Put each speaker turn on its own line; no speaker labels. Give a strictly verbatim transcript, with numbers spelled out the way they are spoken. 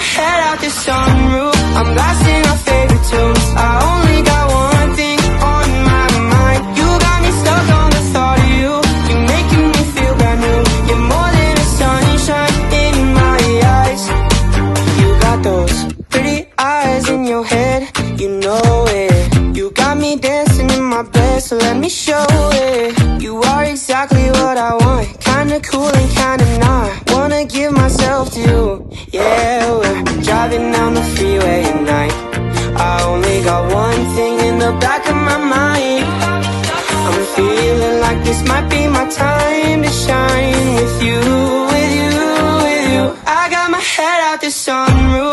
head out the sunroof. I'm blasting our favorite tunes. I only got one thing on my mind. You got me stuck on the thought of you. You're making me feel brand new. You're more than a sunshine in my eyes. You got those pretty eyes in your head, you know it. You got me dancing in my bed, so let me show it. You are exactly what I want, kinda cool and kinda not. Wanna give myself to you. Yeah, we're driving down the freeway at night. I only got one thing in the back of my mind. I'm feeling like this might be my time to shine with you, with you, with you. I got my head out the sunroof.